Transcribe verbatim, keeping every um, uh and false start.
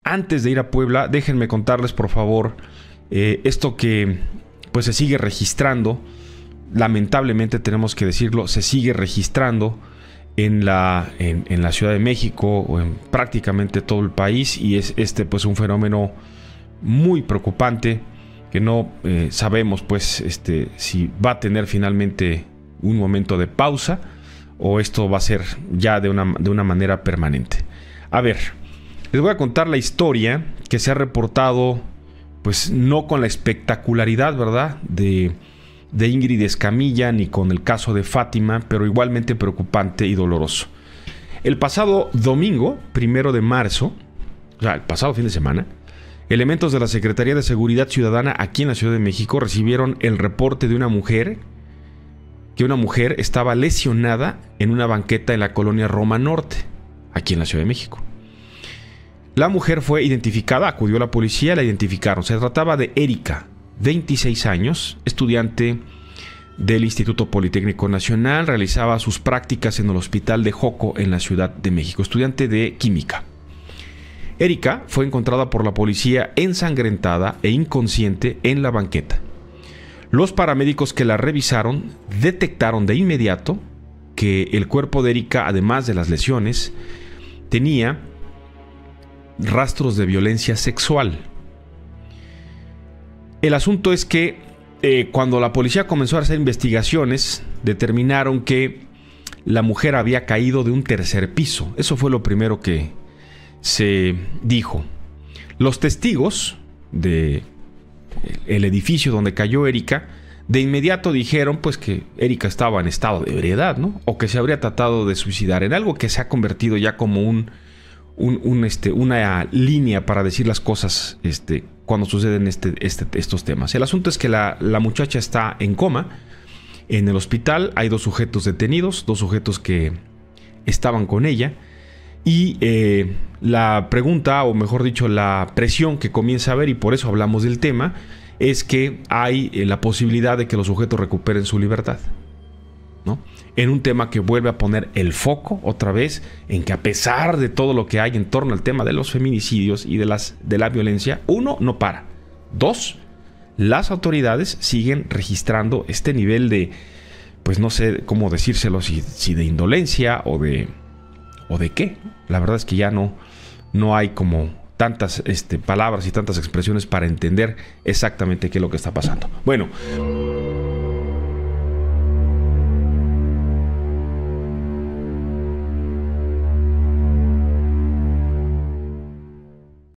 antes de ir a Puebla, déjenme contarles, por favor, eh, esto que pues se sigue registrando. Lamentablemente tenemos que decirlo, se sigue registrando en la, en, en la Ciudad de México o en prácticamente todo el país, y es este pues un fenómeno muy preocupante que no eh, sabemos pues este si va a tener finalmente un momento de pausa o esto va a ser ya de una, de una manera permanente. A ver, les voy a contar la historia que se ha reportado, pues no con la espectacularidad, ¿verdad?, de, de Ingrid Escamilla, ni con el caso de Fátima, pero igualmente preocupante y doloroso. El pasado domingo, primero de marzo, o sea, el pasado fin de semana, elementos de la Secretaría de Seguridad Ciudadana aquí en la Ciudad de México recibieron el reporte de una mujer, que una mujer estaba lesionada en una banqueta en la colonia Roma Norte, aquí en la Ciudad de México. La mujer fue identificada, acudió a la policía, la identificaron. Se trataba de Erika, veintiséis años, estudiante del Instituto Politécnico Nacional, realizaba sus prácticas en el Hospital de Joco en la Ciudad de México, estudiante de química. Erika fue encontrada por la policía ensangrentada e inconsciente en la banqueta. Los paramédicos que la revisaron detectaron de inmediato que el cuerpo de Erika, además de las lesiones, tenía rastros de violencia sexual. El asunto es que eh, cuando la policía comenzó a hacer investigaciones, determinaron que la mujer había caído de un tercer piso. Eso fue lo primero que se dijo. Los testigos del edificio donde cayó Erika de inmediato dijeron pues que Erika estaba en estado de ebriedad, ¿no? O que se habría tratado de suicidar, en algo que se ha convertido ya como un, un, un este, una línea para decir las cosas este, cuando suceden este, este, estos temas. El asunto es que la, la muchacha está en coma en el hospital. Hay dos sujetos detenidos, dos sujetos que estaban con ella. Y eh, la pregunta, o mejor dicho, la presión que comienza a haber, y por eso hablamos del tema, es que hay eh, la posibilidad de que los sujetos recuperen su libertad, ¿no? En un tema que vuelve a poner el foco otra vez en que, a pesar de todo lo que hay en torno al tema de los feminicidios y de, las, de la violencia, uno, no para. Dos, las autoridades siguen registrando este nivel de, pues no sé cómo decírselo, si, si de indolencia o de... ¿O de qué? La verdad es que ya no, no hay como tantas este, palabras y tantas expresiones para entender exactamente qué es lo que está pasando. Bueno,